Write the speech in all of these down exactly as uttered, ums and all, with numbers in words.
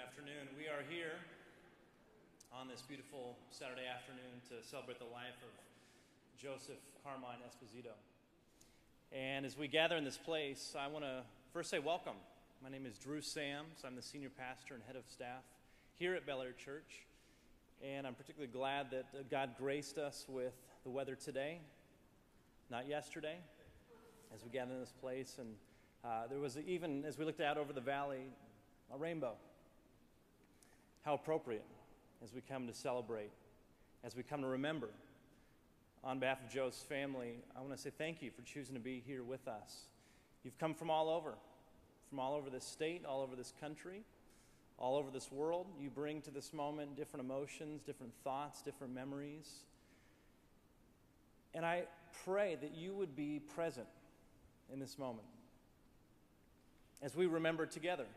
afternoon. We are here on this beautiful Saturday afternoon to celebrate the life of Joseph Carmine Esposito. And as we gather in this place, I want to first say welcome. My name is Drew Sams. I'm the senior pastor and head of staff here at Bel Air Church. And I'm particularly glad that God graced us with the weather today, not yesterday, as we gather in this place. And uh, there was even, as we looked out over the valley, a rainbow. How appropriate as we come to celebrate, as we come to remember. On behalf of Joe's family, I want to say thank you for choosing to be here with us. You've come from all over, from all over this state, all over this country, all over this world. You bring to this moment different emotions, different thoughts, different memories. And I pray that you would be present in this moment as we remember together.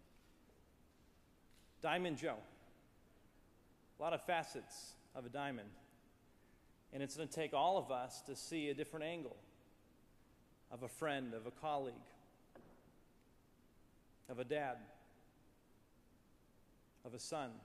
Diamond Joe. A lot of facets of a diamond. And it's going to take all of us to see a different angle of a friend, of a colleague, of a dad, of a son,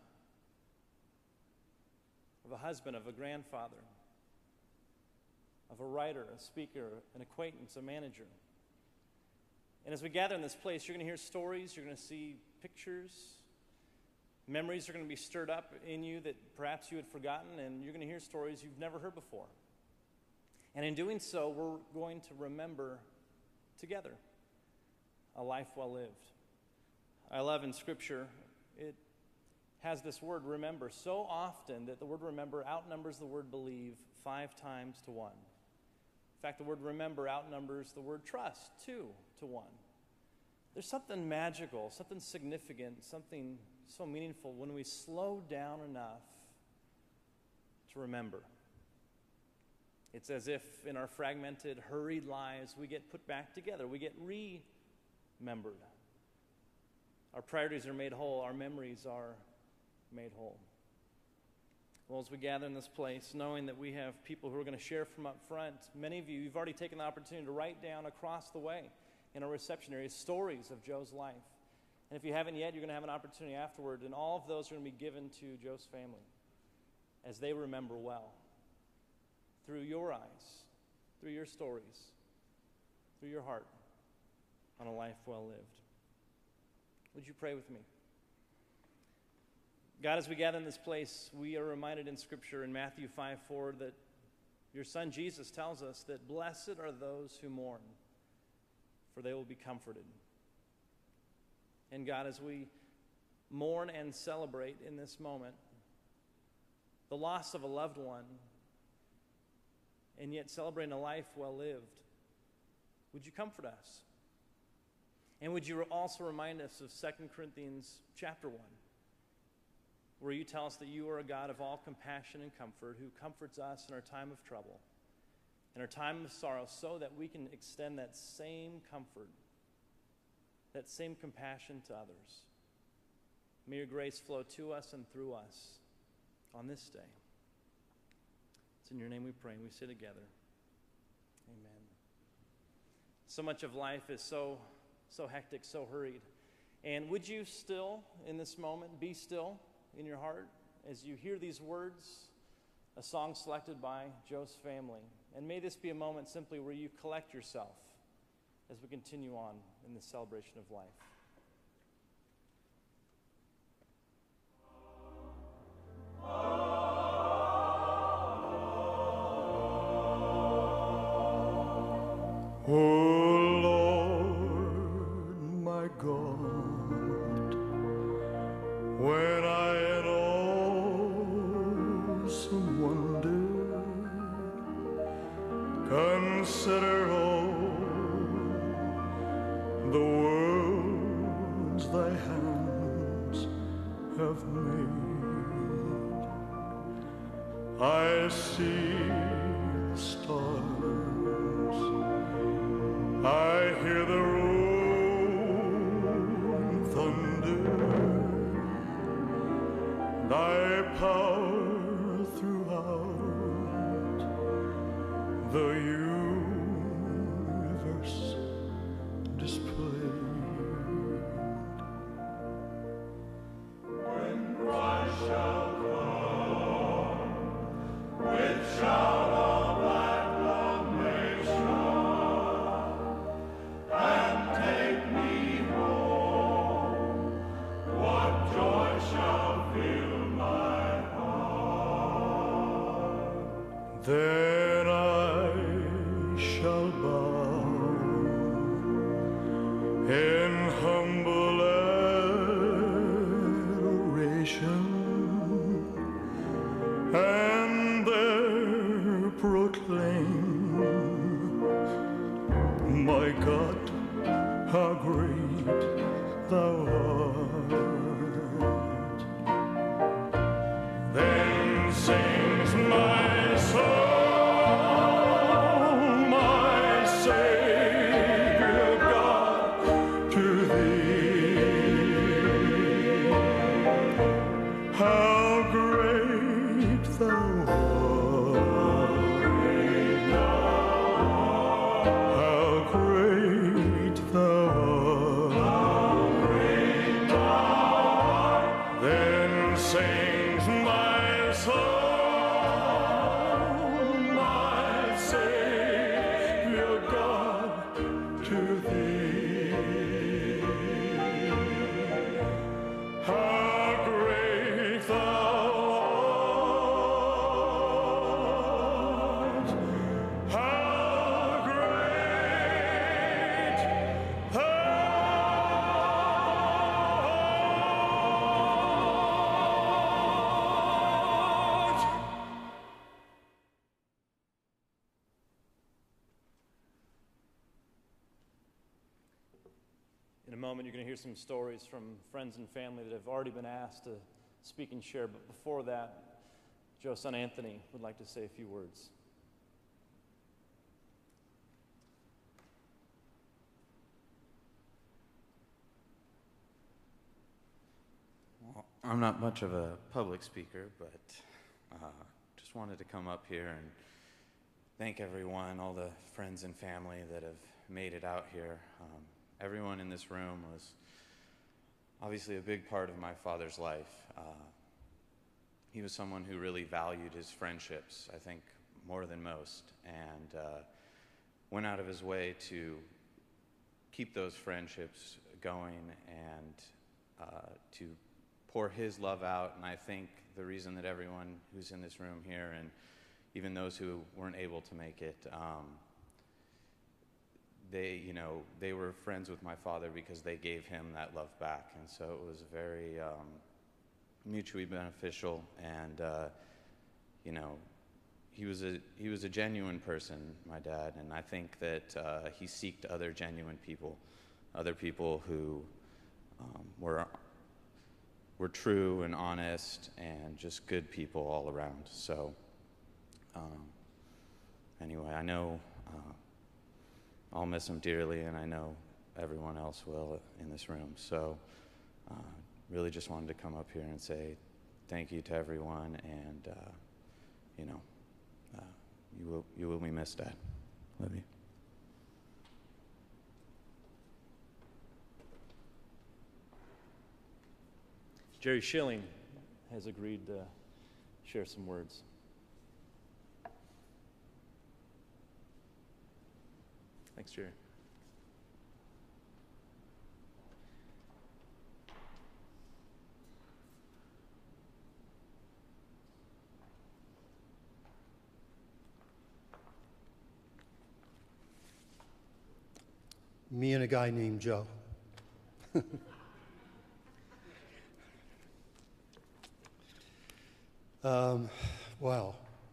of a husband, of a grandfather, of a writer, a speaker, an acquaintance, a manager. And as we gather in this place, you're going to hear stories, you're going to see pictures. Memories are going to be stirred up in you that perhaps you had forgotten, and you're going to hear stories you've never heard before. And in doing so, we're going to remember together a life well lived. I love in Scripture, it has this word remember so often that the word remember outnumbers the word believe five times to one. In fact, the word remember outnumbers the word trust two to one. There's something magical, something significant, something so meaningful when we slow down enough to remember. It's as if in our fragmented, hurried lives, we get put back together. We get remembered. Our priorities are made whole. Our memories are made whole. Well, as we gather in this place, knowing that we have people who are going to share from up front, many of you, you've already taken the opportunity to write down across the way in our reception area stories of Joe's life. And if you haven't yet, you're going to have an opportunity afterward, and all of those are going to be given to Joe's family as they remember well through your eyes, through your stories, through your heart on a life well lived. Would you pray with me? God, as we gather in this place, we are reminded in Scripture in Matthew five four that your Son Jesus tells us that blessed are those who mourn, for they will be comforted. And God, as we mourn and celebrate in this moment the loss of a loved one, and yet celebrating a life well lived, would you comfort us? And would you also remind us of Second Corinthians chapter one, where you tell us that you are a God of all compassion and comfort, who comforts us in our time of trouble, in our time of sorrow, so that we can extend that same comfort, that same compassion to others. May your grace flow to us and through us on this day. It's in your name we pray, and we say together, amen. So much of life is so, so hectic, so hurried. And would you still, in this moment, be still in your heart as you hear these words, a song selected by Joe's family. And may this be a moment simply where you collect yourself as we continue on in this celebration of life. Oh Lord, my God, when I in awesome wonder consider all the worlds thy hands have made, I see the stars, I hear the rolling thunder, thy power throughout the universe displayed. in humble adoration, and there proclaim, my God, how great thou art. Then sings my soul, my Savior God, to thee. How great thou art, how great thou art. Then sings my soul, my Savior God, to thee. How great thou art, how great thou art. In a moment, you're going to hear some stories from friends and family that have already been asked to speak and share. But before that, Joe's son Anthony would like to say a few words. Well, I'm not much of a public speaker, but uh, just wanted to come up here and thank everyone, all the friends and family that have made it out here. Um, everyone in this room was obviously a big part of my father's life. Uh, he was someone who really valued his friendships, I think, more than most, and uh, went out of his way to keep those friendships going and uh, to pour his love out. And I think the reason that everyone who's in this room here, and even those who weren't able to make it, um, they, you know, they were friends with my father because they gave him that love back. And so it was very um, mutually beneficial. And, uh, you know, he was a he was a genuine person, my dad. And I think that uh, he seeked other genuine people, other people who um, were were true and honest and just good people all around. So um, anyway, I know uh, I'll miss him dearly, and I know everyone else will in this room. So uh, really just wanted to come up here and say thank you to everyone, and uh, you know, uh, you will you will be missed, Dad. Love you. Jerry Schilling has agreed to share some words. Thanks, Jerry. Me and a guy named Joe. um, wow.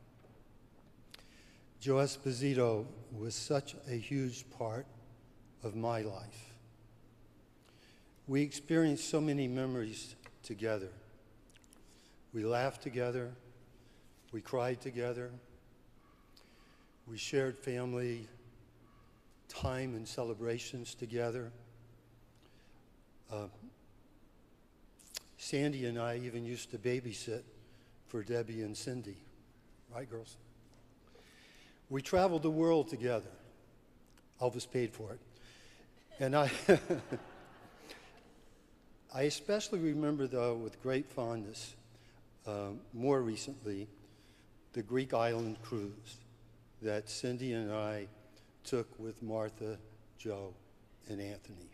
Joe Esposito was such a huge part of my life. We experienced so many memories together. We laughed together. We cried together. We shared family time and celebrations together. Uh, Sandy and I even used to babysit for Debbie and Cindy. Right, girls? We traveled the world together. Elvis paid for it. And I, I especially remember, though, with great fondness, uh, more recently, the Greek island cruise that Cindy and I took with Martha, Joe, and Anthony.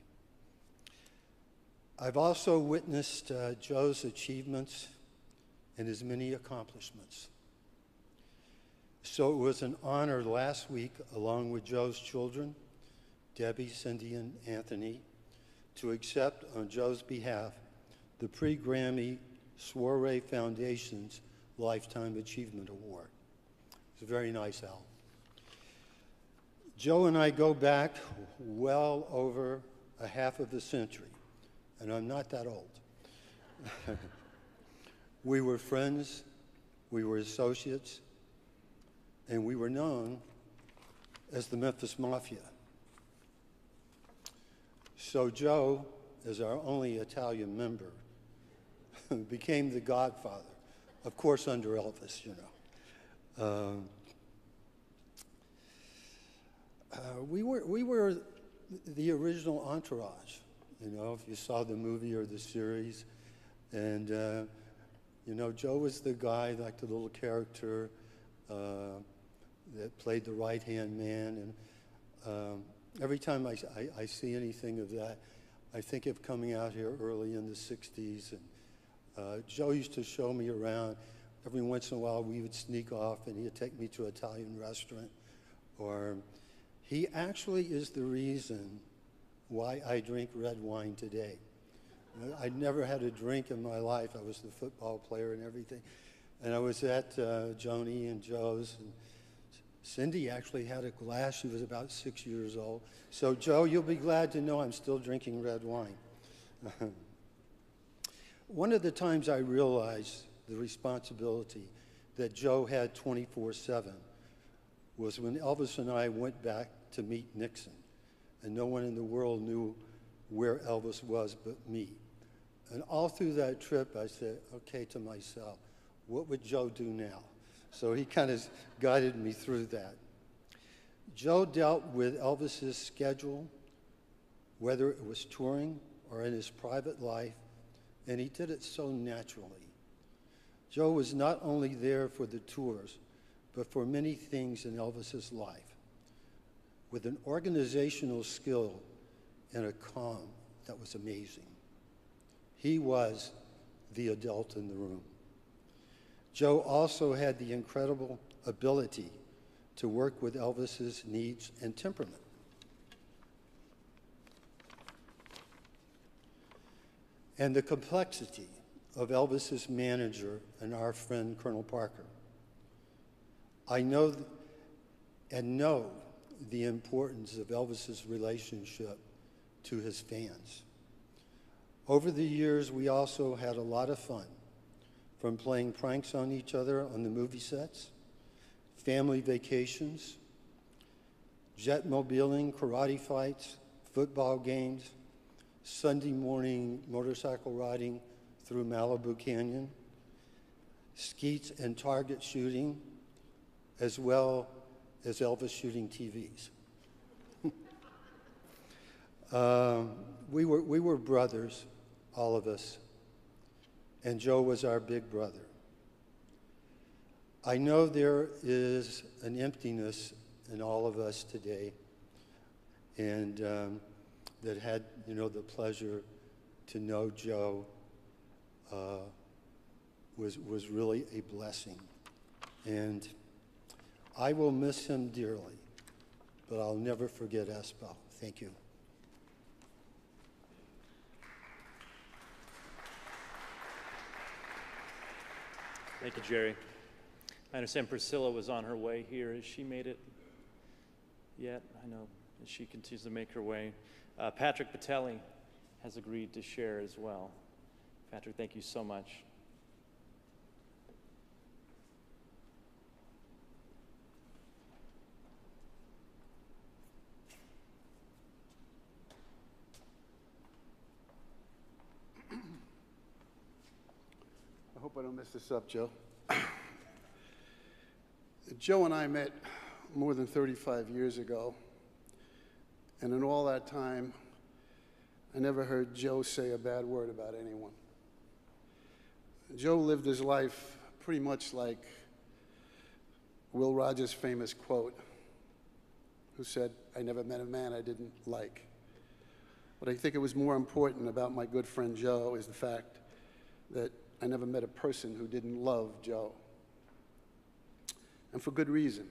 I've also witnessed uh, Joe's achievements and his many accomplishments. So it was an honor last week, along with Joe's children, Debbie, Cindy, and Anthony, to accept on Joe's behalf the pre-Grammy Soiree Foundation's Lifetime Achievement Award. It's very nice, Al. Joe and I go back well over a half of a century, and I'm not that old. We were friends, we were associates, and we were known as the Memphis Mafia. So Joe, as our only Italian member, became the godfather, of course under Elvis, you know. Um, uh, we were, we were the original entourage, you know, if you saw the movie or the series. And, uh, you know, Joe was the guy, like the little character uh, that played the right-hand man. And um, every time I, I, I see anything of that, I think of coming out here early in the sixties. And uh, Joe used to show me around. Every once in a while, we would sneak off, and he'd take me to an Italian restaurant. Or he actually is the reason why I drink red wine today. I'd never had a drink in my life. I was the football player and everything. And I was at uh, Joni and Joe's. And Cindy actually had a glass. She was about six years old. So, Joe, you'll be glad to know I'm still drinking red wine. One of the times I realized the responsibility that Joe had twenty-four seven was when Elvis and I went back to meet Nixon. And no one in the world knew where Elvis was but me. And all through that trip, I said, okay, to myself, what would Joe do now? So he kind of guided me through that. Joe dealt with Elvis's schedule, whether it was touring or in his private life, and he did it so naturally. Joe was not only there for the tours, but for many things in Elvis's life, with an organizational skill and a calm that was amazing. He was the adult in the room. Joe also had the incredible ability to work with Elvis's needs and temperament. And the complexity of Elvis's manager and our friend Colonel Parker. I know th- and know the importance of Elvis's relationship to his fans. Over the years, we also had a lot of fun, from playing pranks on each other on the movie sets, family vacations, jet mobiling, karate fights, football games, Sunday morning motorcycle riding through Malibu Canyon, skeets and target shooting, as well as Elvis shooting T Vs. um, we were, we were brothers, all of us, and Joe was our big brother. I know there is an emptiness in all of us today, and um, that had, you know, the pleasure to know Joe uh, was, was really a blessing. And I will miss him dearly, but I'll never forget Espo. Thank you. Thank you, Jerry. I understand Priscilla was on her way here. Has she made it yet? I know she continues to make her way. Uh, Patrick Patelli has agreed to share as well. Patrick, thank you so much. I hope I don't mess this up, Joe. Joe and I met more than thirty-five years ago, and in all that time, I never heard Joe say a bad word about anyone. Joe lived his life pretty much like Will Rogers' famous quote, who said, "I never met a man I didn't like." But I think it was more important about my good friend Joe is the fact that I never met a person who didn't love Joe. And for good reason.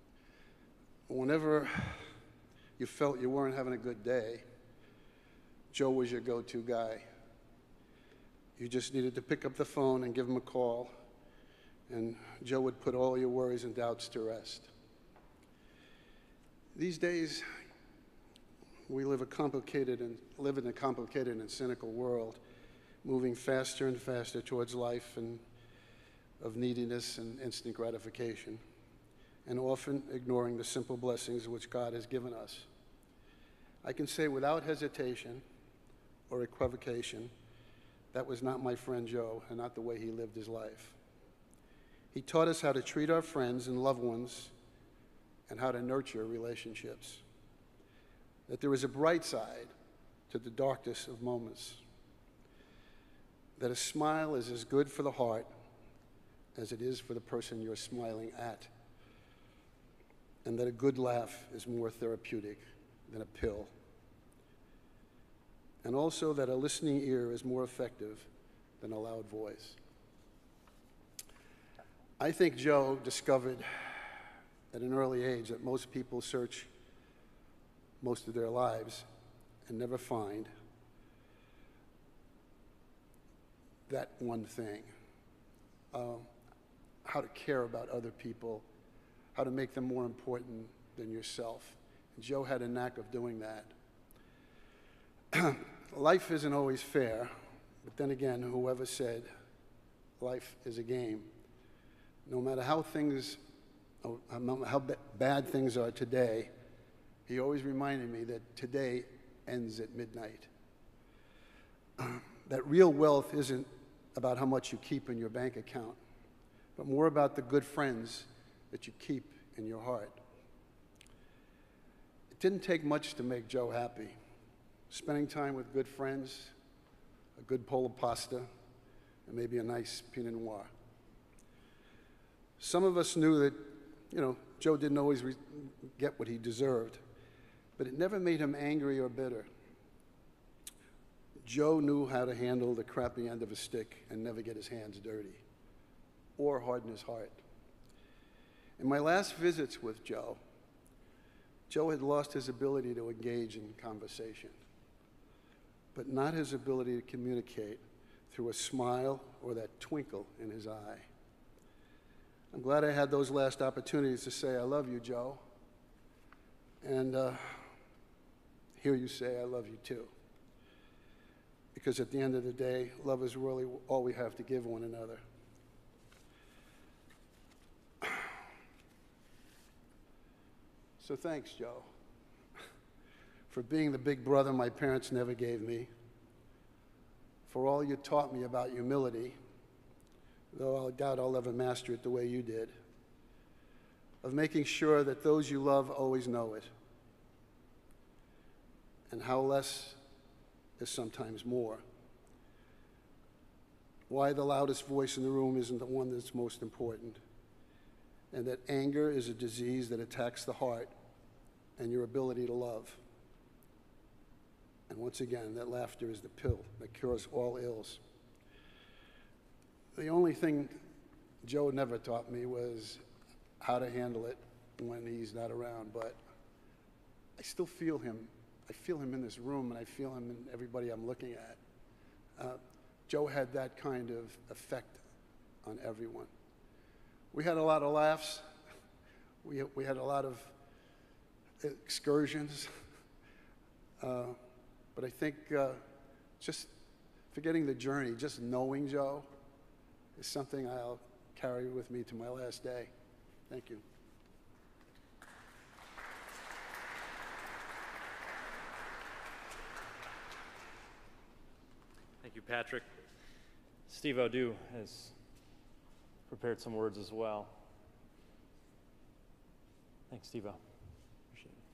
Whenever you felt you weren't having a good day, Joe was your go-to guy. You just needed to pick up the phone and give him a call, and Joe would put all your worries and doubts to rest. These days, we live a complicated and live in a complicated and cynical world, moving faster and faster towards life and of neediness and instant gratification, and often ignoring the simple blessings which God has given us. I can say without hesitation or equivocation, that was not my friend Joe and not the way he lived his life. He taught us how to treat our friends and loved ones and how to nurture relationships. That there is a bright side to the darkest of moments. That a smile is as good for the heart as it is for the person you're smiling at. And that a good laugh is more therapeutic than a pill. And also that a listening ear is more effective than a loud voice. I think Joe discovered at an early age that most people search most of their lives and never find that one thing. Um, how to care about other people, how to make them more important than yourself. And Joe had a knack of doing that. Life isn't always fair, but then again, whoever said life is a game? No matter how things, how bad things are today, he always reminded me that today ends at midnight. That real wealth isn't about how much you keep in your bank account, but more about the good friends that you keep in your heart. It didn't take much to make Joe happy. Spending time with good friends, a good bowl of pasta, and maybe a nice Pinot Noir. Some of us knew that, you know, Joe didn't always re- get what he deserved, but it never made him angry or bitter. Joe knew how to handle the crappy end of a stick and never get his hands dirty or harden his heart. In my last visits with Joe, Joe had lost his ability to engage in conversation, but not his ability to communicate through a smile or that twinkle in his eye. I'm glad I had those last opportunities to say, I love you, Joe, and uh, hear you say, I love you too. Because at the end of the day, love is really all we have to give one another. So thanks, Joe, for being the big brother my parents never gave me, for all you taught me about humility, though I doubt I'll ever master it the way you did, of making sure that those you love always know it, and how less is sometimes more. Why the loudest voice in the room isn't the one that's most important, and that anger is a disease that attacks the heart and your ability to love. And once again, that laughter is the pill that cures all ills. The only thing Joe never taught me was how to handle it when he's not around, but I still feel him. I feel him in this room, and I feel him in everybody I'm looking at. Uh, Joe had that kind of effect on everyone. We had a lot of laughs. We, we had a lot of excursions. Uh, but I think uh, just forgetting the journey, just knowing Joe is something I'll carry with me to my last day. Thank you. Thank you, Patrick. Steve O'Dew has prepared some words as well. Thanks, Steve O. Appreciate it.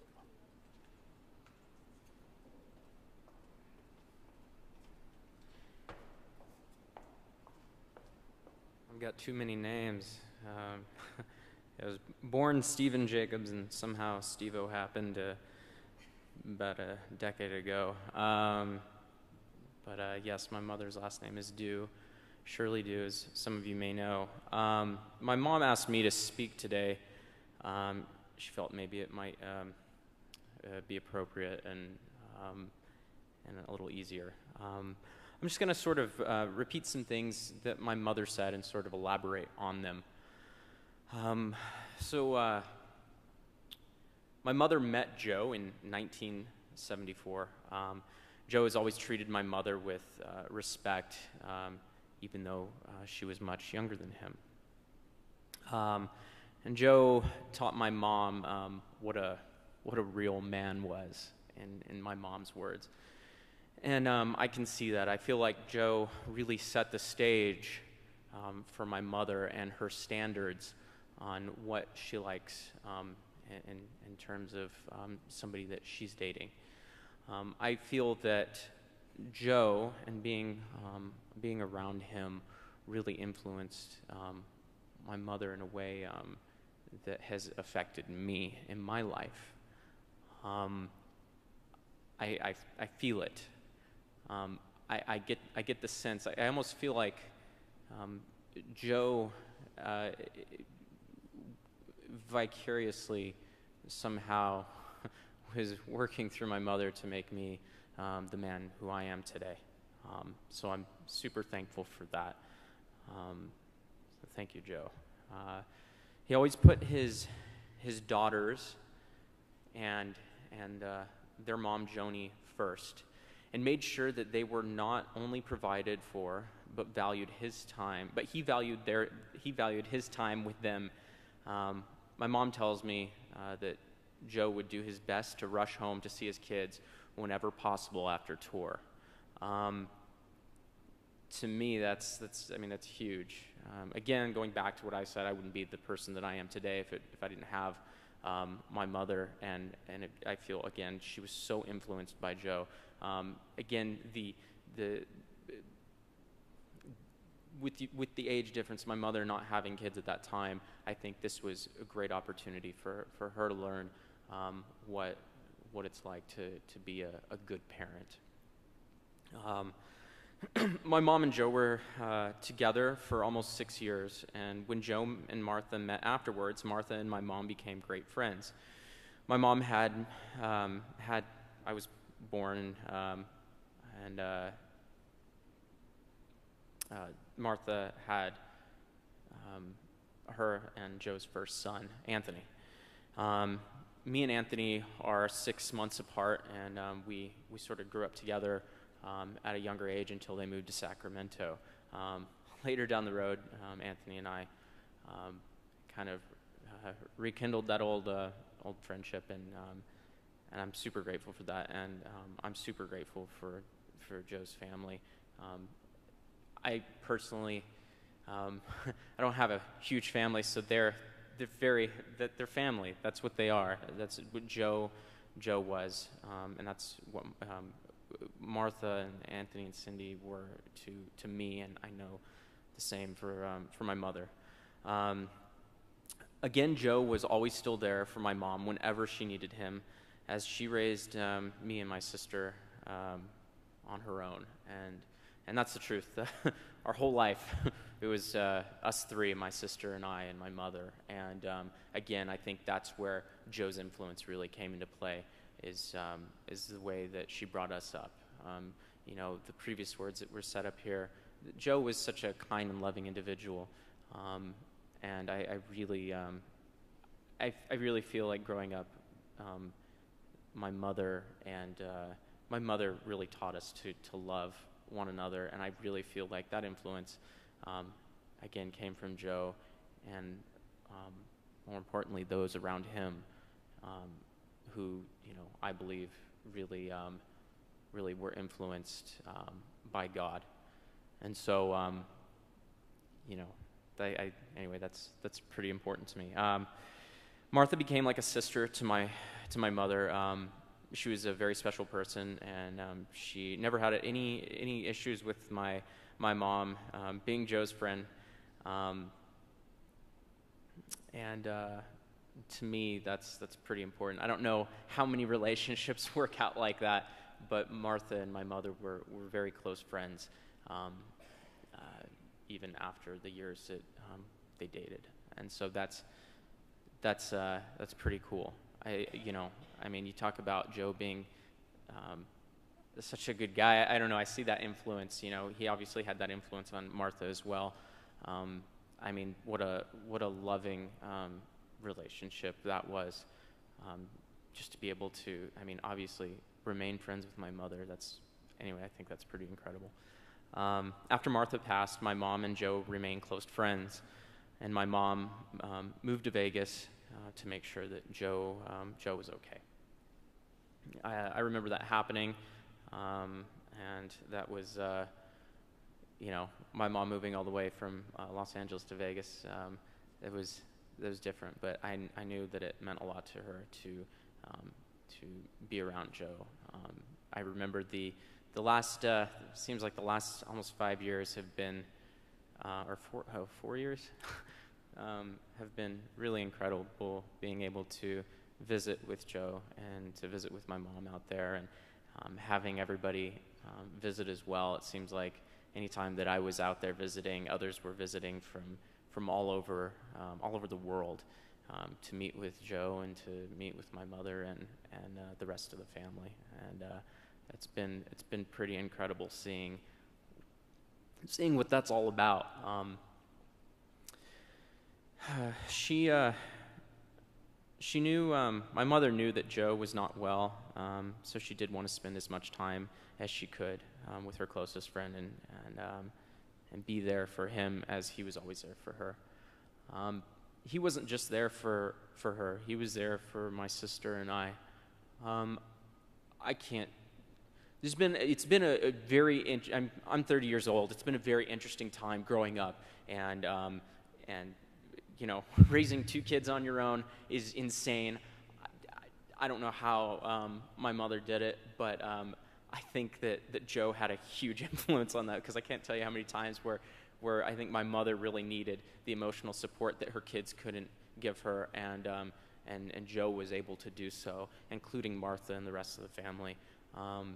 I've got too many names. Um, I was born Stephen Jacobs, and somehow Steve-O happened uh, about a decade ago. Um, but uh, yes, my mother's last name is Dew, Shirley Dew, as some of you may know. Um, my mom asked me to speak today. Um, she felt maybe it might um, uh, be appropriate, and um, and a little easier. Um, I'm just going to sort of uh, repeat some things that my mother said and sort of elaborate on them. Um, so uh, my mother met Joe in nineteen seventy-four. Um, Joe has always treated my mother with uh, respect, um, even though uh, she was much younger than him. Um, and Joe taught my mom um, what a what a real man was, in, in my mom's words. And um, I can see that. I feel like Joe really set the stage um, for my mother and her standards on what she likes um, in, in terms of um, somebody that she's dating. Um, I feel that Joe and being, um, being around him really influenced um, my mother in a way um, that has affected me in my life. Um, I, I, I feel it. Um, I, I get I get the sense. I, I almost feel like um, Joe uh, vicariously somehow was working through my mother to make me um, the man who I am today. Um, so I'm super thankful for that. Um, so thank you, Joe. Uh, he always put his his daughters and and uh, their mom Joni first, and made sure that they were not only provided for, but valued his time. But he valued their he valued his time with them. Um, my mom tells me uh, that Joe would do his best to rush home to see his kids whenever possible after tour. Um, to me, that's that's I mean that's huge. Um, again, going back to what I said, I wouldn't be the person that I am today if it, if I didn't have um, my mother, and and it, I feel again she was so influenced by Joe. Um, again, the the with the, with the age difference, my mother not having kids at that time, I think this was a great opportunity for, for her to learn um, what what it's like to to be a, a good parent. Um, my mom and Joe were uh, together for almost six years, and when Joe and Martha met afterwards, Martha and my mom became great friends. My mom had um, had I was born, um, and uh, uh, Martha had um, her and Joe's first son, Anthony. Um, me and Anthony are six months apart, and um, we, we sort of grew up together um, at a younger age until they moved to Sacramento. Um, later down the road, um, Anthony and I um, kind of uh, rekindled that old uh, old friendship, and um, and I'm super grateful for that, and um, I'm super grateful for, for Joe's family. Um, I personally, um, I don't have a huge family, so they're they're very that they're family. That's what they are. That's what Joe Joe was, um, and that's what um, Martha and Anthony and Cindy were to to me, and I know the same for um, for my mother. Um, again, Joe was always still there for my mom whenever she needed him, as she raised um, me and my sister um, on her own, and and that's the truth. Our whole life, it was uh, us three, my sister and I and my mother. And um, again, I think that's where Joe's influence really came into play, is um, is the way that she brought us up. Um, you know, the previous words that were set up here, Joe was such a kind and loving individual, um, and I, I really, um, I, I really feel like growing up, um, my mother and uh, my mother really taught us to to love one another, and I really feel like that influence, um, again, came from Joe, and um, more importantly, those around him, um, who, you know, I believe really, um, really were influenced um, by God, and so, um, you know, I, I, anyway, that's that's pretty important to me. Um, Martha became like a sister to my to my mother. Um, She was a very special person, and um, she never had any any issues with my my mom, um, being Joe's friend. Um, and uh, to me, that's that's pretty important. I don't know how many relationships work out like that, but Martha and my mother were, were very close friends, um, uh, even after the years that um, they dated. And so that's that's uh, that's pretty cool. I, you know, I mean, you talk about Joe being um, such a good guy. I, I don't know. I see that influence. You know, he obviously had that influence on Martha as well. Um, I mean, what a what a loving um, relationship that was. Um, just to be able to, I mean, obviously remain friends with my mother. That's anyway. I think that's pretty incredible. Um, after Martha passed, my mom and Joe remained close friends, and my mom um, moved to Vegas uh, to make sure that Joe um, Joe was okay. I, I remember that happening, um, and that was, uh, you know, my mom moving all the way from uh, Los Angeles to Vegas. Um, it was it was different, but I, I knew that it meant a lot to her to um, to be around Joe. Um, I remember the the last uh, seems like the last almost five years have been, uh, or four oh, four years, um, have been really incredible. Being able to visit with Joe and to visit with my mom out there, and um, having everybody um, visit as well. It seems like anytime that I was out there visiting, others were visiting from from all over um, all over the world um, to meet with Joe and to meet with my mother and and uh, the rest of the family. And uh, it's been it's been pretty incredible seeing seeing what that's all about. Um, she. Uh, She knew, um, my mother knew that Joe was not well, um, so she did want to spend as much time as she could um, with her closest friend and and, um, and be there for him as he was always there for her. Um, he wasn't just there for, for her, he was there for my sister and I. Um, I can't, there's been, it's been a, a very, in, I'm, I'm thirty years old, it's been a very interesting time growing up, and um, and you know, raising two kids on your own is insane. I, I, I don't know how um, my mother did it, but um, I think that, that Joe had a huge influence on that, because I can't tell you how many times where, where I think my mother really needed the emotional support that her kids couldn't give her, and, um, and, and Joe was able to do so, including Martha and the rest of the family, um,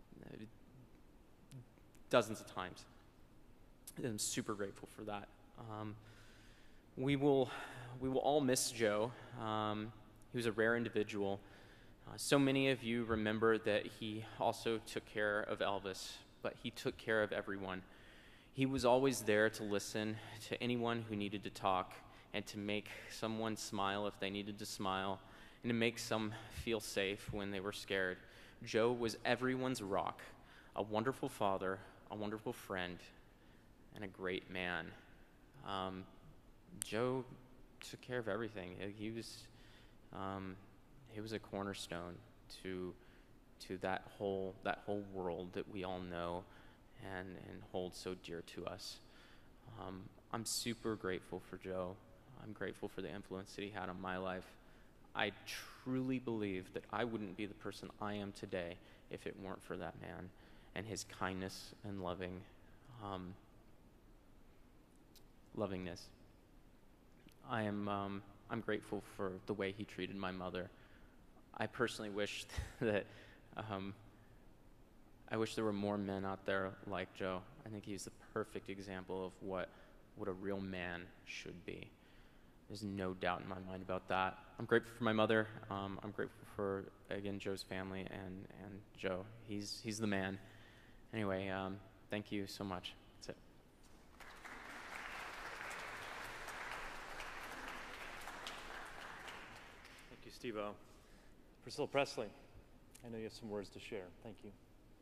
dozens of times. And I'm super grateful for that. Um, We will, we will all miss Joe. Um, he was a rare individual. Uh, so many of you remember that he also took care of Elvis, but he took care of everyone. He was always there to listen to anyone who needed to talk and to make someone smile if they needed to smile and to make some feel safe when they were scared. Joe was everyone's rock, a wonderful father, a wonderful friend, and a great man. Um, Joe took care of everything. He was, um, he was a cornerstone to, to that whole that whole world that we all know, and and hold so dear to us. Um, I'm super grateful for Joe. I'm grateful for the influence that he had on my life. I truly believe that I wouldn't be the person I am today if it weren't for that man and his kindness and loving, um, lovingness. I am um, I'm grateful for the way he treated my mother. I personally wish that um, I wish there were more men out there like Joe. I think he's the perfect example of what what a real man should be. There's no doubt in my mind about that. I'm grateful for my mother. Um, I'm grateful for, again, Joe's family and and Joe. He's he's the man. Anyway, um, thank you so much. That's it. Steve-O. Priscilla Presley, I know you have some words to share. Thank you.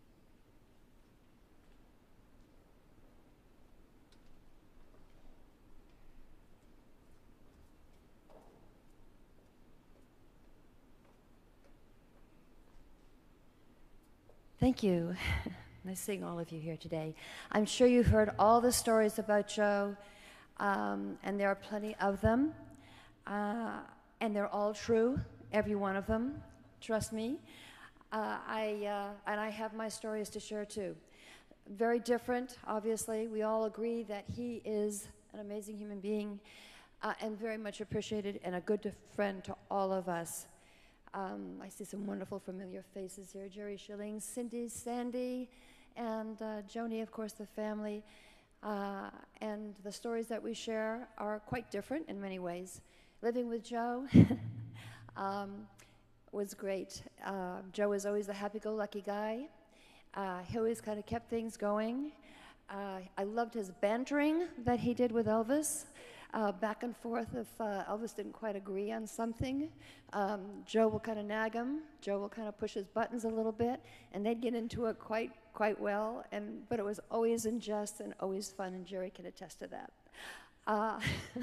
Thank you. Nice seeing all of you here today. I'm sure you've heard all the stories about Joe, um, and there are plenty of them. Uh, And they're all true, every one of them. Trust me. Uh, I uh, and I have my stories to share too. Very different, obviously. We all agree that he is an amazing human being, uh, and very much appreciated and a good friend to all of us. Um, I see some wonderful familiar faces here: Jerry Schilling, Cindy, Sandy, and uh, Joni, of course, the family. Uh, and the stories that we share are quite different in many ways. Living with Joe um, was great. Uh, Joe was always the happy-go-lucky guy. Uh, he always kind of kept things going. Uh, I loved his bantering that he did with Elvis, uh, back and forth if uh, Elvis didn't quite agree on something. Um, Joe will kind of nag him. Joe will kind of push his buttons a little bit, and they'd get into it quite quite well. And but it was always in jest and always fun, and Jerry can attest to that. Uh,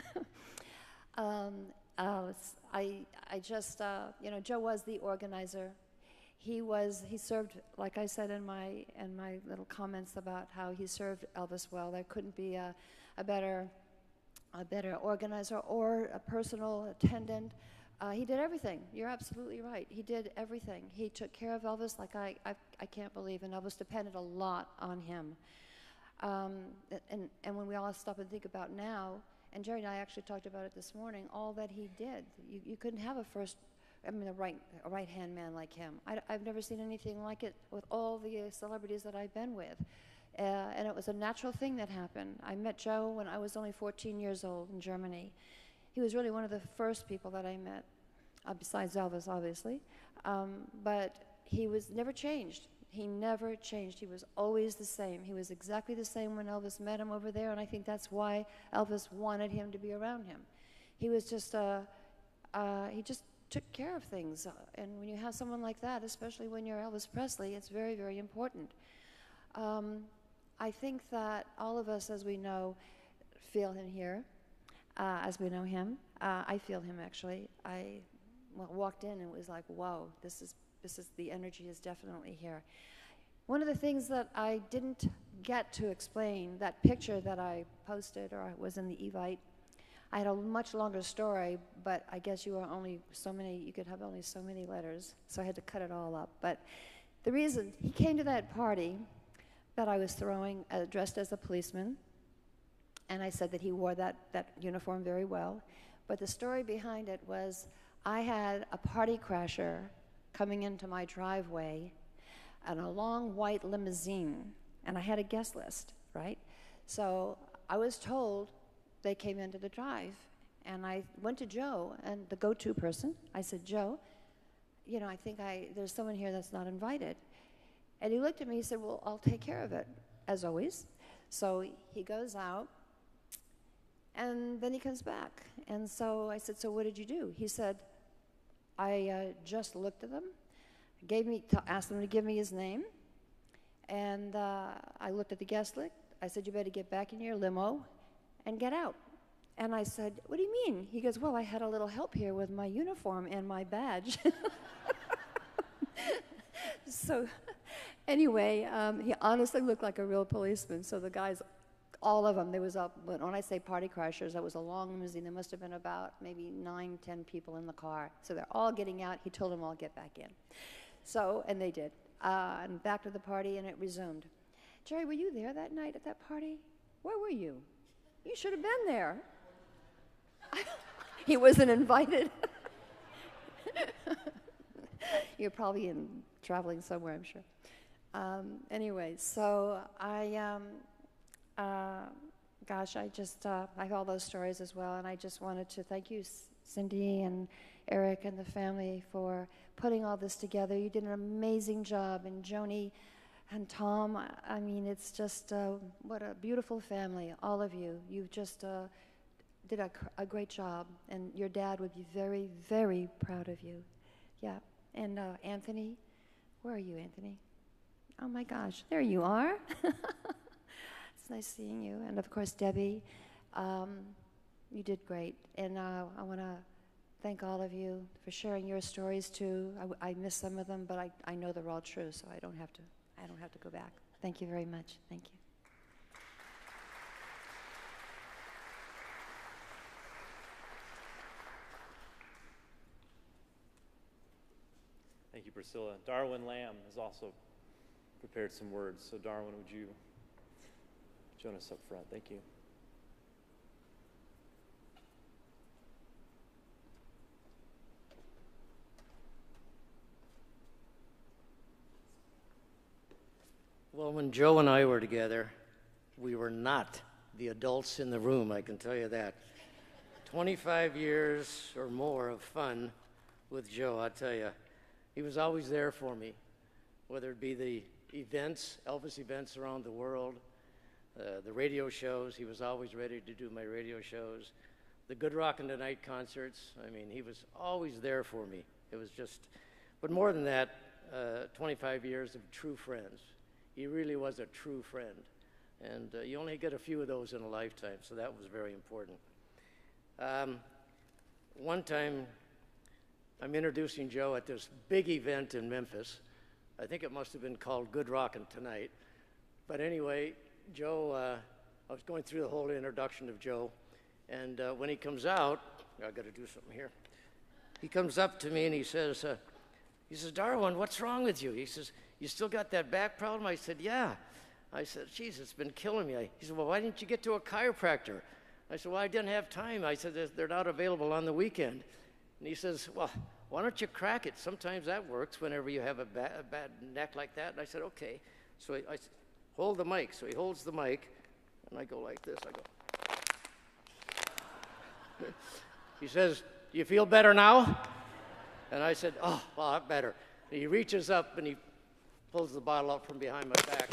um, uh, I I just uh, you know, Joe was the organizer. He was, he served, like I said in my in my little comments about how he served Elvis well. There couldn't be a, a better a better organizer or a personal attendant. Uh, he did everything. You're absolutely right. He did everything. He took care of Elvis like I I, I can't believe, and Elvis depended a lot on him. Um, and and when we all stop and think about now, and Jerry and I actually talked about it this morning, all that he did. You you couldn't have a first. I mean, a right a right-hand man like him. I, I've never seen anything like it with all the uh, celebrities that I've been with. Uh, and it was a natural thing that happened. I met Joe when I was only fourteen years old in Germany. He was really one of the first people that I met, uh, besides Elvis, obviously. Um, but he was never changed. He never changed. He was always the same. He was exactly the same when Elvis met him over there, and I think that's why Elvis wanted him to be around him. He was just, uh, uh, he just took care of things. Uh, and when you have someone like that, especially when you're Elvis Presley, it's very, very important. Um, I think that all of us, as we know, feel him here, uh, as we know him. Uh, I feel him, actually. I well, walked in and it was like, whoa, this is, this is, the energy is definitely here. One of the things that I didn't get to explain, that picture that I posted or was in the Evite, I had a much longer story, but I guess you were only so many, you could have only so many letters, so I had to cut it all up. But the reason, he came to that party that I was throwing, uh, dressed as a policeman, and I said that he wore that, that uniform very well. But the story behind it was, I had a party crasher coming into my driveway and a long white limousine, and I had a guest list, right? So I was told, they came into the drive, and I went to Joe, and the go-to person. I said, Joe, you know, I think I there's someone here that's not invited. And he looked at me, he said, well, I'll take care of it, as always. So he goes out, and then he comes back. And so I said, so what did you do? He said, I uh, just looked at them, gave me, t- asked them to give me his name, and uh, I looked at the guest list. I said, you better get back in your limo and get out. And I said, what do you mean? He goes, well, I had a little help here with my uniform and my badge. So anyway, um, he honestly looked like a real policeman. So the guys, all of them, there was a, when I say party crashers, that was a long limousine. There must have been about maybe nine, ten people in the car. So they're all getting out. He told them all get back in. So, and they did. Uh, and back to the party, and it resumed. Jerry, were you there that night at that party? Where were you? You should have been there. He wasn't invited. You're probably in traveling somewhere, I'm sure. Um, anyway, so I, um, uh, gosh, I just, uh, I have all those stories as well, and I just wanted to thank you, Cindy and Eric and the family, for putting all this together. You did an amazing job, and Joni and Tom, I, I mean, it's just, uh, what a beautiful family, all of you. You just uh, did a, a great job, and your dad would be very, very proud of you. Yeah, and uh, Anthony, where are you, Anthony? Oh my gosh, there you are. It's nice seeing you. And of course, Debbie, um, you did great. And uh, I want to thank all of you for sharing your stories too. I, I missed some of them, but I, I know they're all true, so I don't have to. I don't have to go back. Thank you very much. Thank you. Thank you, Priscilla. Darwin Lamb has also prepared some words. So, Darwin, would you join us up front? Thank you. Well, when Joe and I were together, we were not the adults in the room, I can tell you that. twenty-five years or more of fun with Joe, I tell you. He was always there for me, whether it be the events, Elvis events around the world, uh, the radio shows. He was always ready to do my radio shows. The Good Rockin' Tonight concerts. I mean, he was always there for me. It was just, but more than that, uh, twenty-five years of true friends. He really was a true friend. And uh, you only get a few of those in a lifetime, so that was very important. Um, one time, I'm introducing Joe at this big event in Memphis. I think it must have been called Good Rockin' Tonight. But anyway, Joe, uh, I was going through the whole introduction of Joe, and uh, when he comes out, I got to do something here. He comes up to me and he says, uh, he says, Darwin, what's wrong with you? He says, you still got that back problem? I said, yeah. I said, geez, it's been killing me. He said, well, why didn't you get to a chiropractor? I said, well, I didn't have time. I said, they're not available on the weekend. And he says, well, why don't you crack it? Sometimes that works whenever you have a, ba a bad neck like that. And I said, okay. So I, I said, hold the mic. So he holds the mic, and I go like this. I go. He says, do you feel better now? And I said, oh, well, a lot better. And he reaches up, and he pulls the bottle up from behind my back,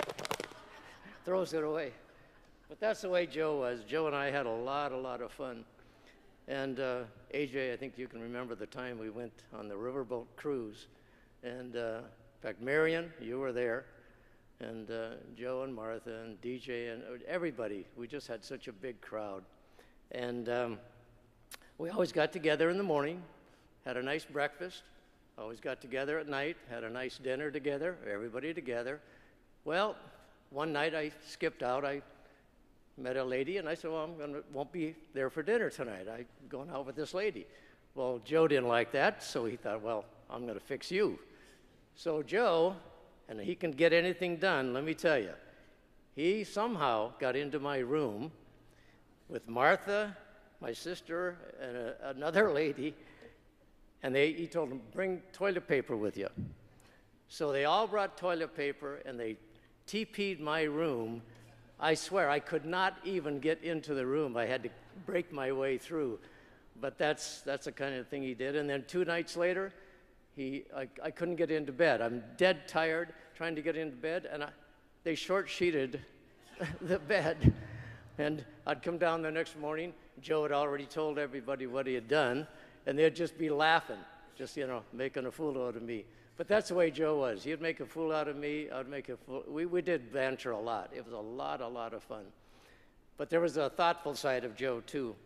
throws it away. But that's the way Joe was. Joe and I had a lot, a lot of fun. And uh, A J, I think you can remember the time we went on the riverboat cruise. And uh, in fact, Marion, you were there. And uh, Joe and Martha and D J and everybody. We just had such a big crowd. And um, we always got together in the morning, had a nice breakfast, always got together at night, had a nice dinner together, everybody together. Well, one night I skipped out. I met a lady, and I said, well, I'm gonna, won't be there for dinner tonight. I'm going out with this lady. Well, Joe didn't like that, so he thought, well, I'm going to fix you. So Joe, and he can get anything done, let me tell you, he somehow got into my room with Martha, my sister, and a, another lady, and they, he told them, bring toilet paper with you. So they all brought toilet paper, and they T P'd my room. I swear, I could not even get into the room. I had to break my way through. But that's, that's the kind of thing he did. And then two nights later, he, I, I couldn't get into bed. I'm dead tired trying to get into bed, and I, they short-sheeted the bed. And I'd come down the next morning. Joe had already told everybody what he had done, and they'd just be laughing, just, you know, making a fool out of me. But that's the way Joe was. He'd make a fool out of me. I'd make a fool. We, we did banter a lot. It was a lot, a lot of fun. But there was a thoughtful side of Joe, too.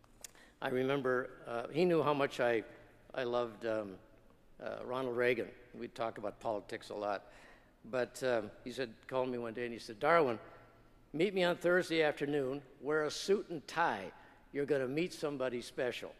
I remember uh, he knew how much I, I loved um, uh, Ronald Reagan. We'd talk about politics a lot. But um, he said, called me one day, and he said, Darwin, meet me on Thursday afternoon. Wear a suit and tie. You're going to meet somebody special.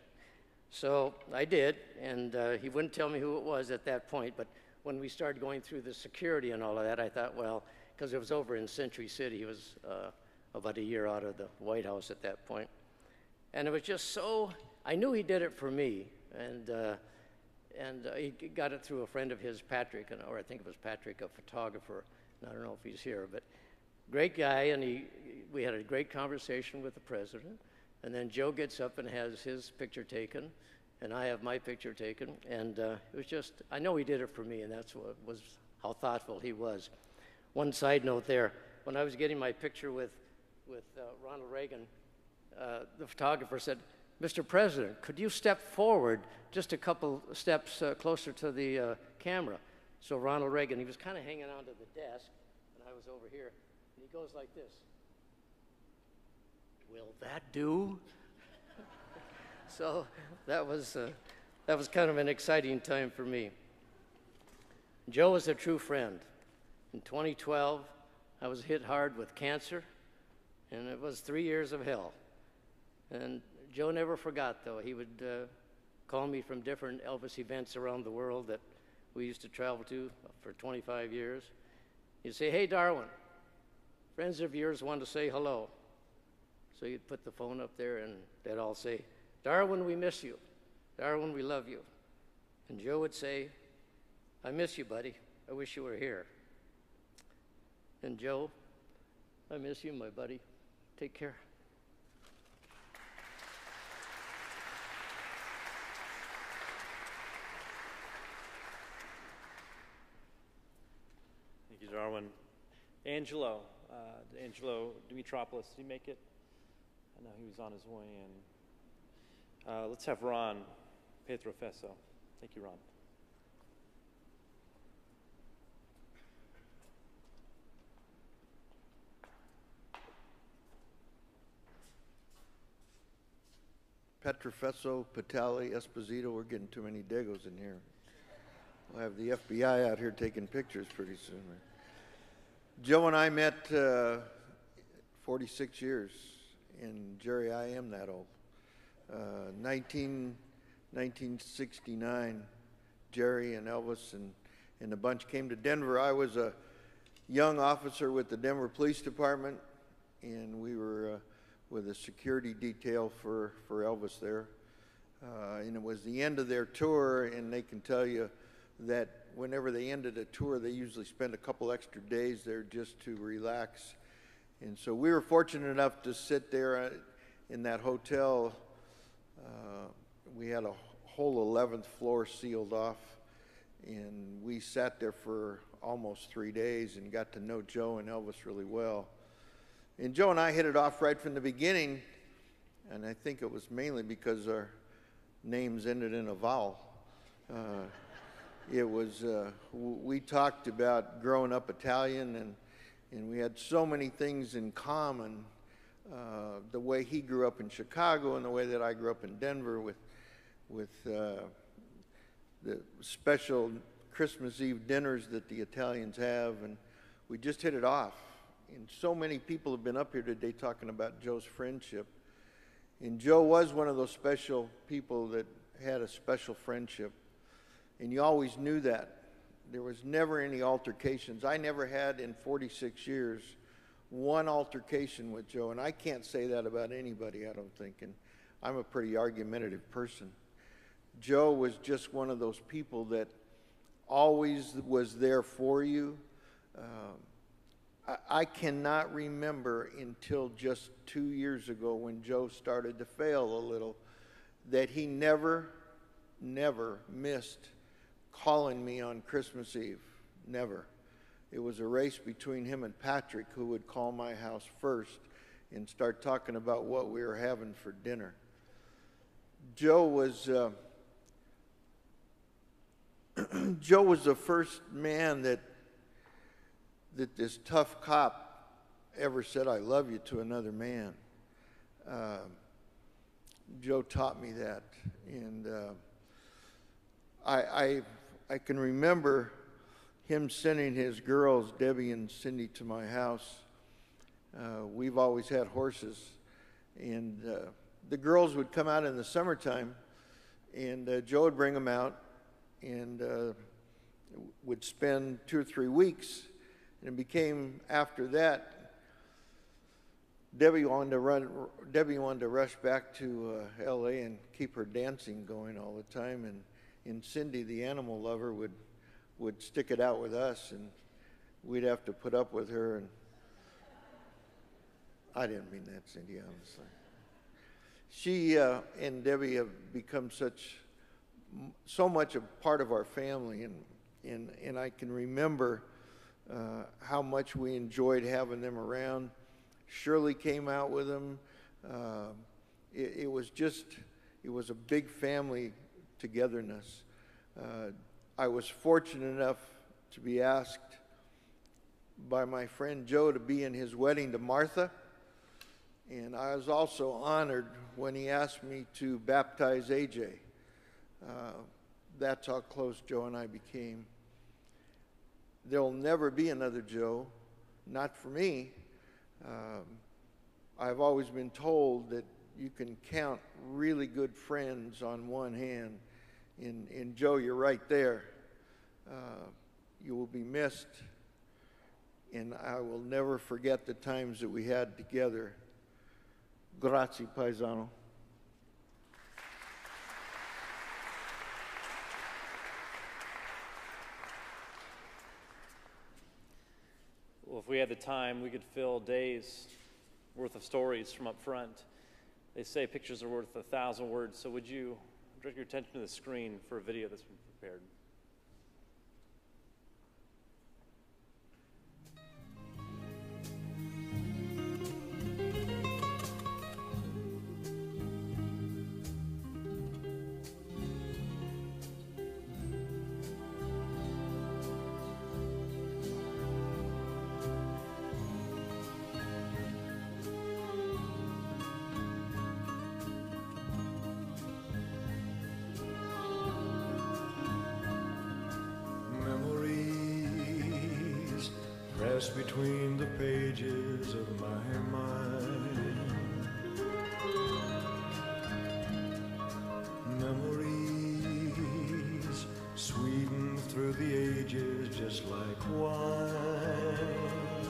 So I did, and uh, he wouldn't tell me who it was at that point, but when we started going through the security and all of that, I thought, well, because it was over in Century City, he was uh, about a year out of the White House at that point. And it was just so, I knew he did it for me, and, uh, and uh, he got it through a friend of his, Patrick, and, or I think it was Patrick, a photographer, and I don't know if he's here, but great guy, and he, we had a great conversation with the president. And then Joe gets up and has his picture taken, and I have my picture taken. And uh, it was just, I know he did it for me, and that's what was how thoughtful he was. One side note there, when I was getting my picture with, with uh, Ronald Reagan, uh, the photographer said, Mister President, could you step forward just a couple steps uh, closer to the uh, camera? So Ronald Reagan, he was kind of hanging onto the desk, and I was over here, and he goes like this. Will that do? So that was, uh, that was kind of an exciting time for me. Joe was a true friend. In twenty twelve, I was hit hard with cancer, and it was three years of hell. And Joe never forgot, though. He would uh, call me from different Elvis events around the world that we used to travel to for twenty-five years. He'd say, hey, Darwin, friends of yours want to say hello. So you'd put the phone up there, and they'd all say, Darwin, we miss you. Darwin, we love you. And Joe would say, I miss you, buddy. I wish you were here. And Joe, I miss you, my buddy. Take care. Thank you, Darwin. Angelo, uh, Angelo Dimitropoulos, did he make it? I know he was on his way in. Uh, let's have Ron Pietrofesso. Thank you, Ron. Pietrofesso, Patali, Esposito, we're getting too many Dagos in here. We'll have the F B I out here taking pictures pretty soon. Joe and I met uh, forty-six years, and Jerry, I am that old. Uh, nineteen, nineteen sixty-nine, Jerry and Elvis and, and a bunch came to Denver. I was a young officer with the Denver Police Department, and we were uh, with a security detail for, for Elvis there. Uh, and it was the end of their tour, and they can tell you that whenever they ended a tour, they usually spend a couple extra days there just to relax. And so we were fortunate enough to sit there in that hotel. Uh, we had a whole eleventh floor sealed off, and we sat there for almost three days and got to know Joe and Elvis really well. And Joe and I hit it off right from the beginning, and I think it was mainly because our names ended in a vowel. Uh, it was, uh, w- we talked about growing up Italian, and, and we had so many things in common. Uh, the way he grew up in Chicago and the way that I grew up in Denver with, with uh, the special Christmas Eve dinners that the Italians have, and we just hit it off. And so many people have been up here today talking about Joe's friendship. And Joe was one of those special people that had a special friendship. And you always knew that. There was never any altercations. I never had in forty-six years one altercation with Joe. And I can't say that about anybody, I don't think. And I'm a pretty argumentative person. Joe was just one of those people that always was there for you. Um, I cannot remember until just two years ago when Joe started to fail a little that he never, never missed calling me on Christmas Eve. Never. It was a race between him and Patrick, who would call my house first and start talking about what we were having for dinner. Joe was uh, Joe was the first man that that this tough cop ever said, "I love you" to another man. Uh, Joe taught me that. And uh, I, I, I can remember him sending his girls, Debbie and Cindy, to my house. Uh, we've always had horses. And uh, the girls would come out in the summertime, and uh, Joe would bring them out and uh, would spend two or three weeks. And it became, after that, Debbie wanted to run. Debbie wanted to rush back to uh, L A and keep her dancing going all the time, and, and Cindy, the animal lover, would would stick it out with us, and we'd have to put up with her. And I didn't mean that, Cindy, honestly. She uh, and Debbie have become such so much a part of our family, and and and I can remember Uh, how much we enjoyed having them around. Shirley came out with them. Uh, it, it was just, it was a big family togetherness. Uh, I was fortunate enough to be asked by my friend Joe to be in his wedding to Martha. And I was also honored when he asked me to baptize A J. Uh, that's how close Joe and I became. There'll never be another Joe, not for me. Um, I've always been told that you can count really good friends on one hand. And, and Joe, you're right there. Uh, you will be missed, and I will never forget the times that we had together. Grazie, paesano. Well, if we had the time, we could fill days worth of stories from up front. They say pictures are worth a thousand words, so would you direct your attention to the screen for a video that's been prepared? press between the pages of my mind. Memories sweeten through the ages just like wine.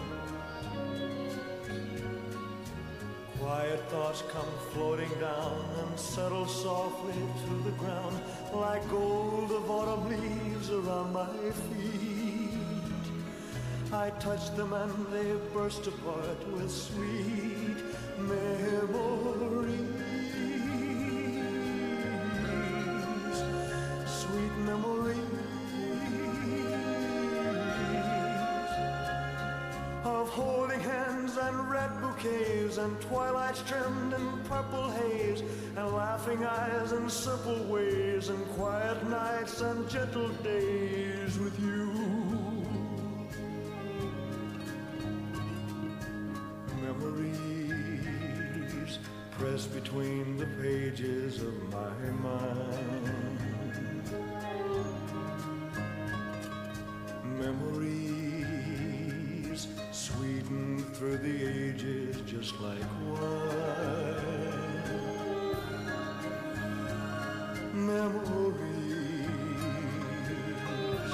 Quiet thoughts come floating down and settle softly to the ground like gold of autumn leaves around my feet. I touch them and they burst apart with sweet memories. Sweet memories of holding hands and red bouquets and twilights trimmed in purple haze and laughing eyes and simple ways and quiet nights and gentle days with you. Memories press between the pages of my mind. Memories sweeten through the ages just like wine. Memories,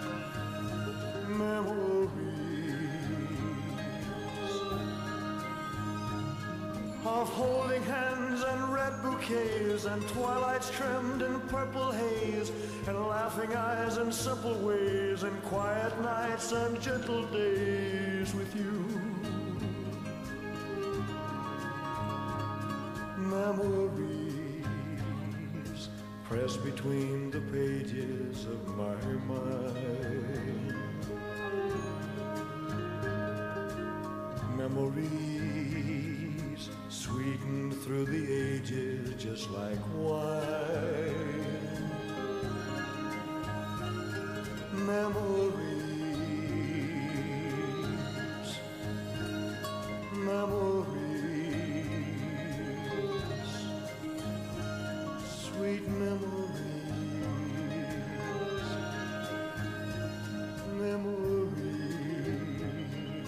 memories of holding hands and red bouquets and twilights trimmed in purple haze and laughing eyes and simple ways and quiet nights and gentle days with you. Memories press between the pages of my mind. Memories sweeten through the ages just like wine. Memories, memories, sweet memories, memories.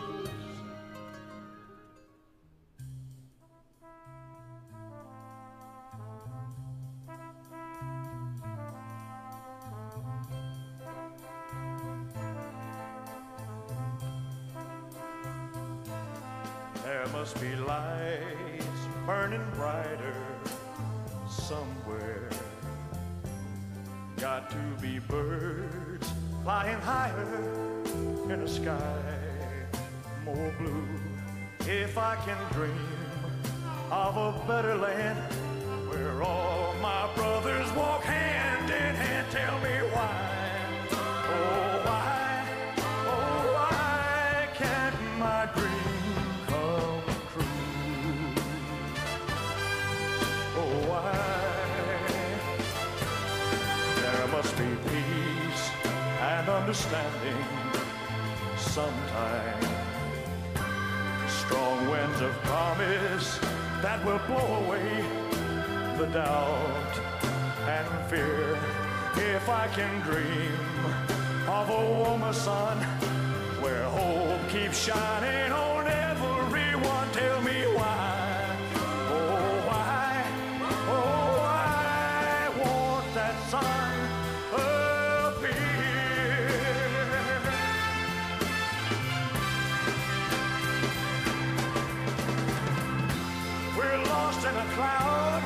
There must be lights burning brighter somewhere. Got to be birds flying higher in a sky more blue. If I can dream of a better land where all my brothers walk hand in hand, tell me why, oh why, oh why can't my dream come true? Oh why? There must be peace and understanding sometime. Strong winds of promise that will blow away the doubt and fear. If I can dream of a warmer sun where hope keeps shining on everyone, tell me why, oh why, oh why won't that sun appear? We're lost in a cloud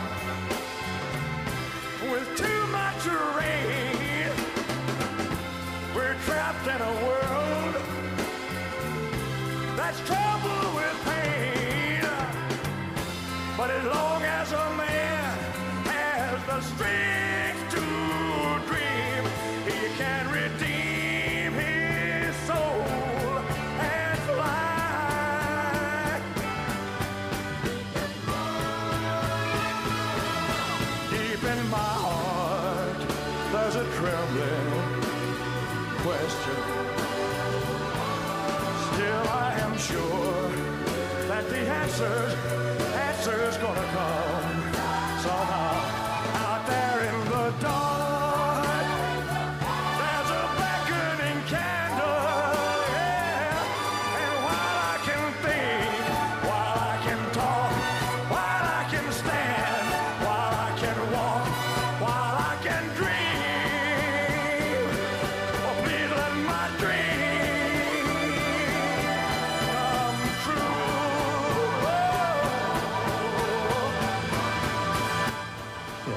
with too much rain. We're trapped in a world that's troubled with pain. But as long as a man has the strength to dream, he can redeem his soul and fly. Deep in my heart, there's a trembling question. Still I am sure that the answers, answers gonna come somehow. Out there in the dark, there's a beckoning candle, yeah.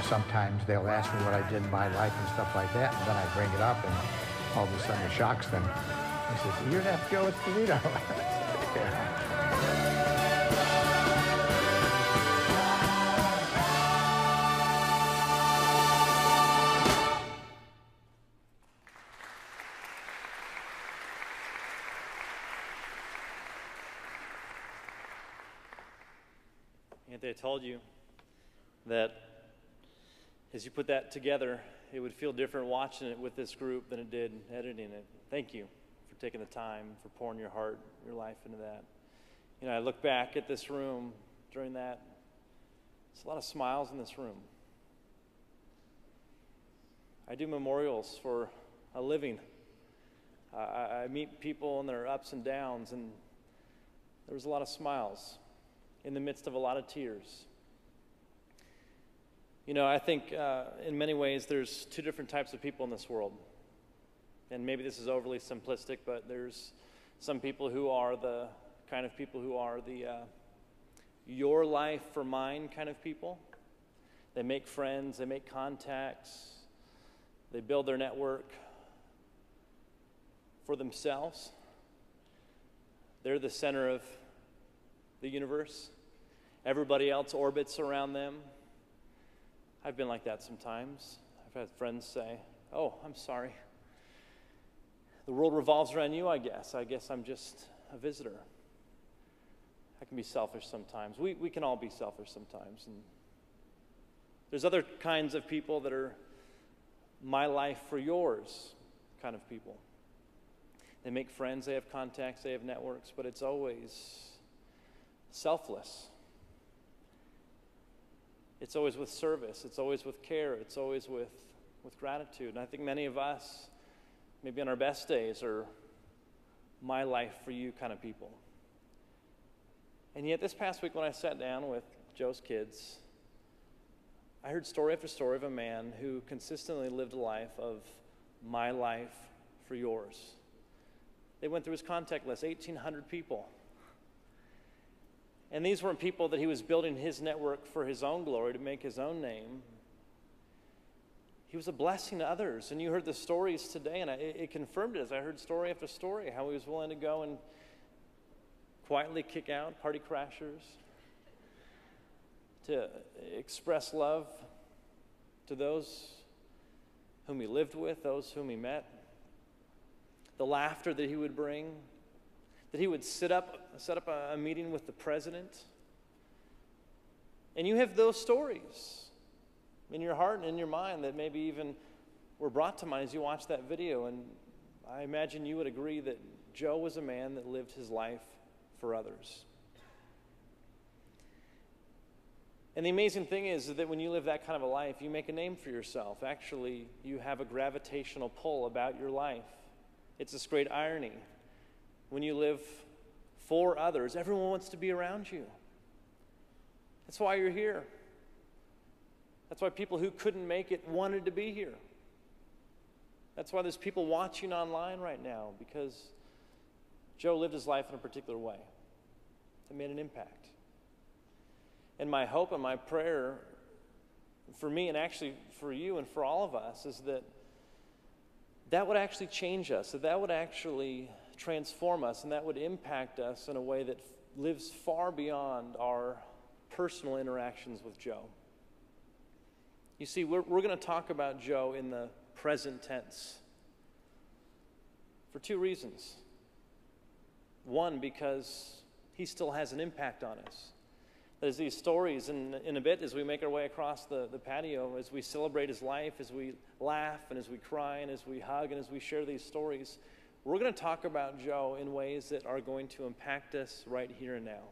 sometimes they'll ask me what I did in my life and stuff like that, and then I bring it up, and all of a sudden it shocks them. He says, "You're that Joe Esposito." Yeah. Anthony, I told you that as you put that together, it would feel different watching it with this group than it did editing it. Thank you for taking the time, for pouring your heart, your life into that. You know, I look back at this room during that. There's a lot of smiles in this room. I do memorials for a living. I, I meet people in their ups and downs, and there was a lot of smiles in the midst of a lot of tears. You know, I think uh, in many ways there's two different types of people in this world. And maybe this is overly simplistic, but there's some people who are the kind of people who are the uh, your life for mine kind of people. They make friends, they make contacts, they build their network for themselves. They're the center of the universe. Everybody else orbits around them. I've been like that sometimes. I've had friends say, "Oh, I'm sorry. The world revolves around you, I guess. I guess I'm just a visitor." I can be selfish sometimes. We, we can all be selfish sometimes. And there's other kinds of people that are my life for yours kind of people. They make friends, they have contacts, they have networks, but it's always selfless. It's always with service. It's always with care. It's always with, with gratitude. And I think many of us, maybe on our best days, are my life for you kind of people. And yet this past week when I sat down with Joe's kids, I heard story after story of a man who consistently lived a life of my life for yours. They went through his contact list, eighteen hundred people. And these weren't people that he was building his network for his own glory, to make his own name. He was a blessing to others. And you heard the stories today, and I, it confirmed it as I heard story after story, how he was willing to go and quietly kick out party crashers, to express love to those whom he lived with, those whom he met, the laughter that he would bring, that he would sit up, set up a, a meeting with the president. And you have those stories in your heart and in your mind that maybe even were brought to mind as you watched that video. And I imagine you would agree that Joe was a man that lived his life for others. And the amazing thing is that when you live that kind of a life, you make a name for yourself. Actually, you have a gravitational pull about your life. It's this great irony. When you live for others, everyone wants to be around you. That's why you're here. That's why people who couldn't make it wanted to be here. That's why there's people watching online right now, because Joe lived his life in a particular way that made an impact. And my hope and my prayer for me, and actually for you and for all of us, is that that would actually change us, that that would actually transform us, and that would impact us in a way that lives far beyond our personal interactions with Joe. You see, we're, we're going to talk about Joe in the present tense for two reasons. One, because he still has an impact on us. There's these stories, and in a bit, as we make our way across the, the patio, as we celebrate his life, as we laugh, and as we cry, and as we hug, and as we share these stories, we're going to talk about Joe in ways that are going to impact us right here and now.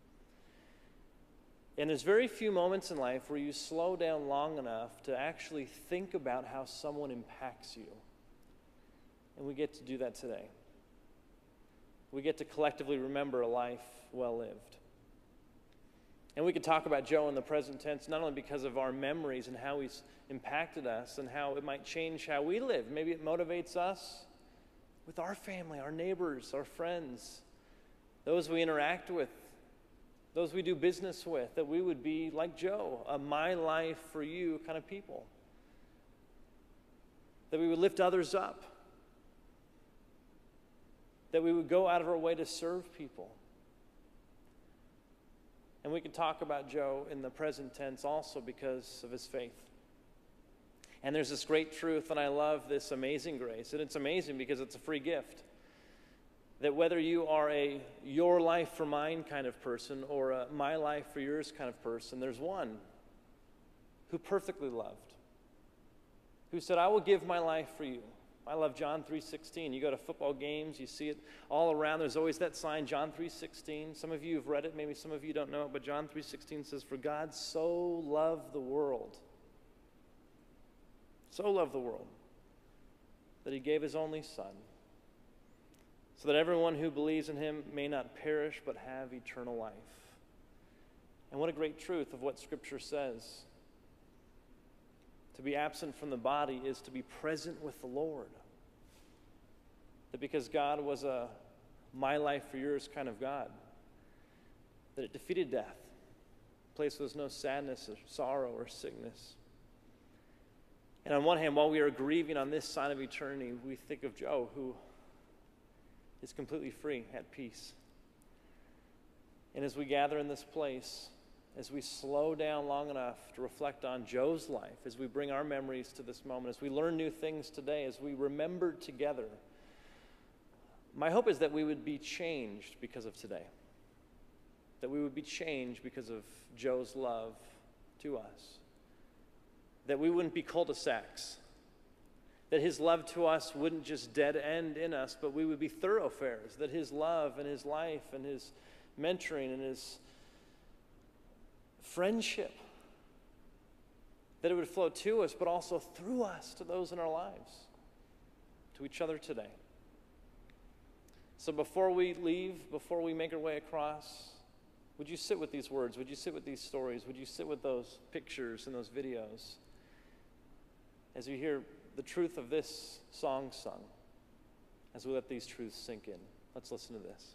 And there's very few moments in life where you slow down long enough to actually think about how someone impacts you. And we get to do that today. We get to collectively remember a life well lived. And we could talk about Joe in the present tense, not only because of our memories and how he's impacted us and how it might change how we live. Maybe it motivates us with our family, our neighbors, our friends, those we interact with, those we do business with, that we would be like Joe, a my life for you kind of people. That we would lift others up. That we would go out of our way to serve people. And we can talk about Joe in the present tense also because of his faith. And there's this great truth, and I love this amazing grace. And it's amazing because it's a free gift. That whether you are a your life for mine kind of person or a my life for yours kind of person, there's one who perfectly loved, who said, I will give my life for you. I love John three sixteen. You go to football games, you see it all around. There's always that sign, John three sixteen. Some of you have read it, maybe some of you don't know it, but John three sixteen says, for God so loved the world, so loved the world, that he gave his only Son, so that everyone who believes in him may not perish but have eternal life. And what a great truth of what Scripture says. To be absent from the body is to be present with the Lord. That because God was a my life for yours kind of God, that it defeated death, a place where there's no sadness or sorrow or sickness. And on one hand, while we are grieving on this side of eternity, we think of Joe, who is completely free, at peace. And as we gather in this place, as we slow down long enough to reflect on Joe's life, as we bring our memories to this moment, as we learn new things today, as we remember together, my hope is that we would be changed because of today. That we would be changed because of Joe's love to us. That we wouldn't be cul-de-sacs. That his love to us wouldn't just dead end in us, but we would be thoroughfares. That his love and his life and his mentoring and his friendship, that it would flow to us, but also through us to those in our lives, to each other today. So before we leave, before we make our way across, would you sit with these words? Would you sit with these stories? Would you sit with those pictures and those videos as you hear the truth of this song sung, as we let these truths sink in? Let's listen to this.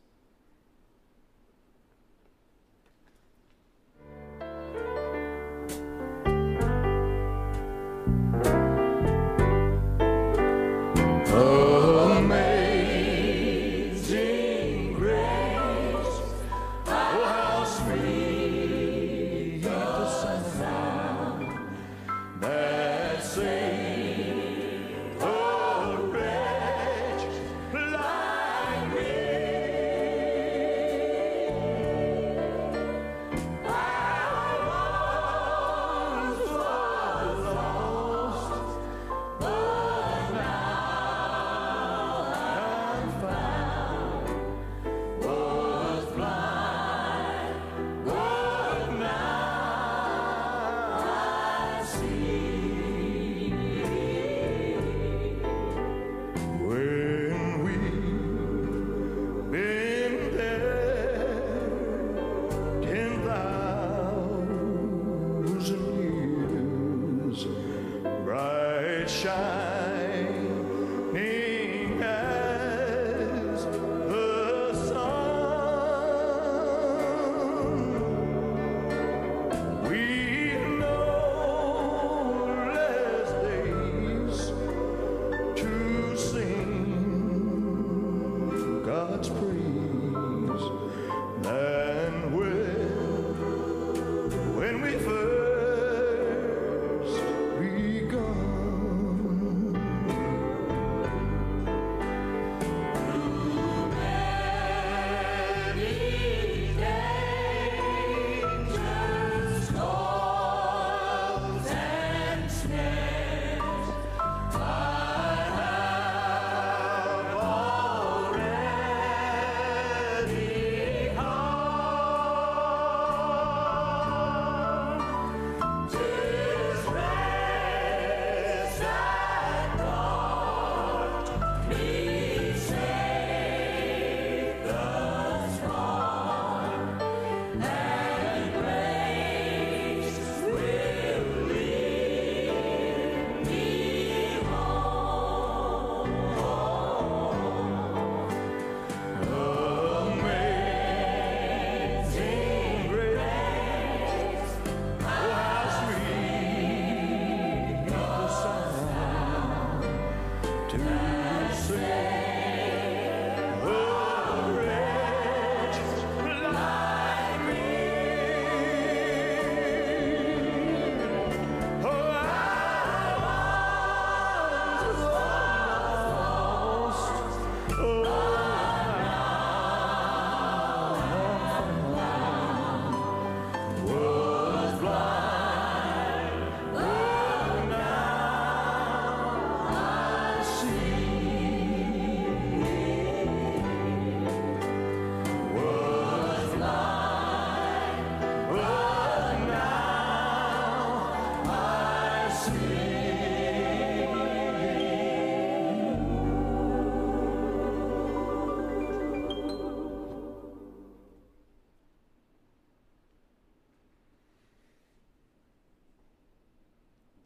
Amazing grace, oh how sweet the sound that saved a wretch like me.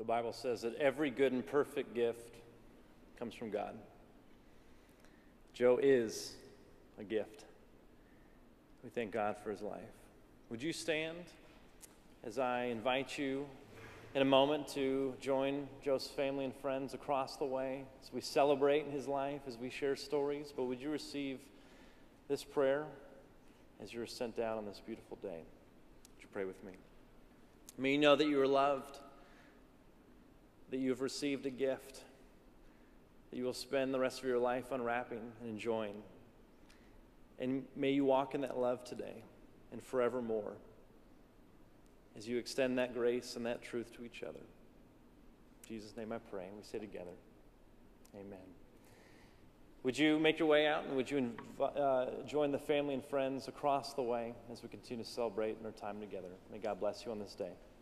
The Bible says that every good and perfect gift comes from God. Joe is a gift. We thank God for his life. Would you stand as I invite you in a moment to join Joe's family and friends across the way as we celebrate his life, as we share stories? But would you receive this prayer as you're sent down on this beautiful day? Would you pray with me? May you know that you are loved, that you have received a gift, that you will spend the rest of your life unwrapping and enjoying. And may you walk in that love today and forevermore as you extend that grace and that truth to each other. In Jesus' name I pray, and we say together, amen. Would you make your way out, and would you inv- uh, join the family and friends across the way as we continue to celebrate in our time together? May God bless you on this day.